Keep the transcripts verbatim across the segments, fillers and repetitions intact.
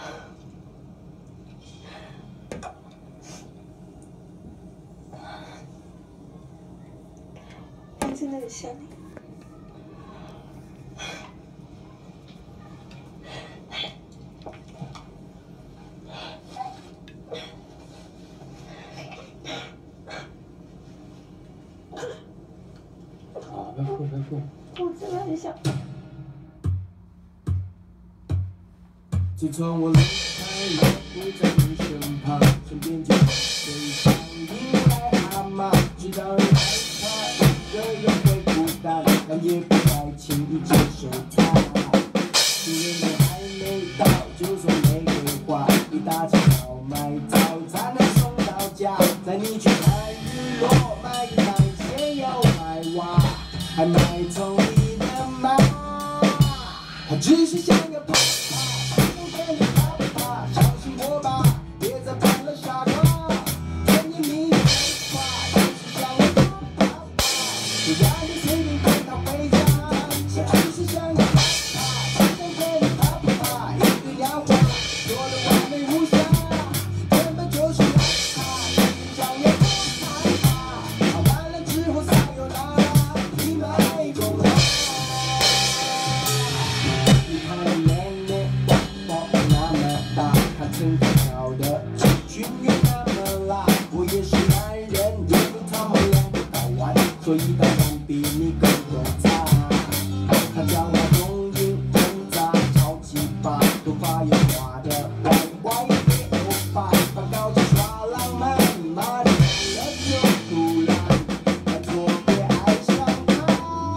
放在那里下面。 不要哭，不要哭。 我真的很想。 自从我离开了，不在你身旁，身边就谁像因为蛤蟆，知道你害怕，一个人会孤单，但也不该轻易接受它。情人节还没到，就送玫瑰花，一大清早买早餐能送到家，载你去看日落，买一买鞋要买袜。 还买宠你的马，他只是想要跑跑，不跟你怕不怕？相信我吧，别再扮了傻瓜。甜言蜜语废话，就是想要跑跑跑，就让你随便跟他回家。他只是想要跑跑，不跟你怕不怕？一定要花，做的完美无瑕，根本就是要他，想要跑跑，跑完了之后才有啦。 身材高的肌群也那么辣，我也是男人，也有他们两个睾丸，所以当然比你更多差。他讲话中英混杂，超级棒，头发也画得歪歪别欧巴，把高级耍浪漫，妈的了就突然，他特别爱上他。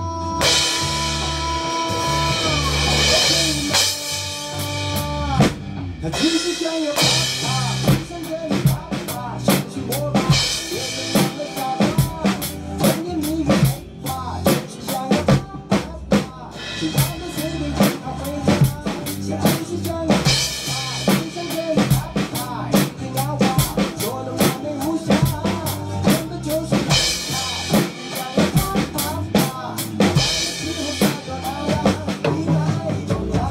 他只是想要跑跑，只想跟你啪啪，相信我吧，别再当了傻瓜。甜言蜜语废话，就是想要啪啪啪，就让他随便跟他回家。他只是想要跑跑，只想跟你啪啪，一定要花，做的完美无瑕，根本就是废话。想要啪啪啪，完了之后才说他呀，你太重要。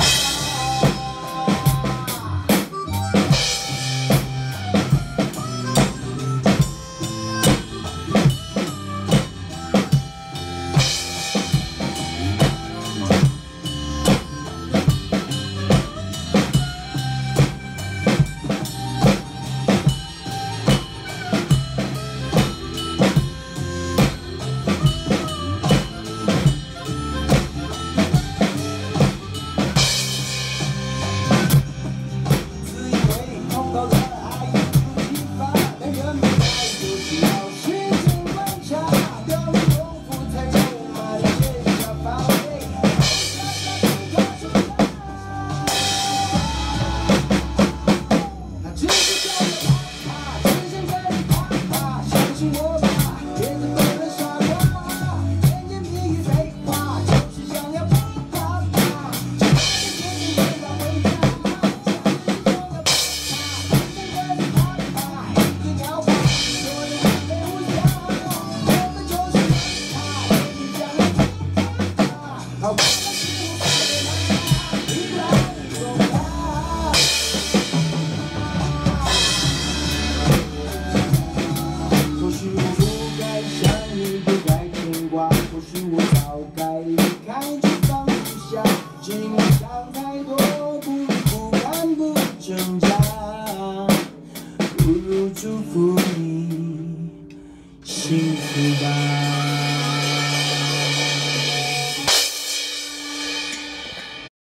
或许我不该想你，不该牵挂，或许我早该离开，就放不下。只能想太多，不如不敢不挣扎，不如祝福你幸福吧。